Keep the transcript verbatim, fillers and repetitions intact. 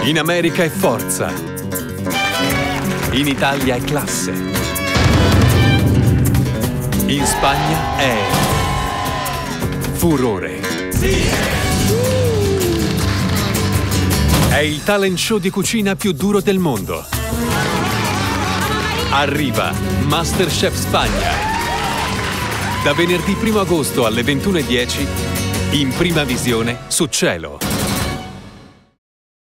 In America è forza. In Italia è classe. In Spagna è furore. È il talent show di cucina più duro del mondo. Arriva MasterChef Spagna. Da venerdì primo agosto alle ventuno e dieci in prima visione su Cielo.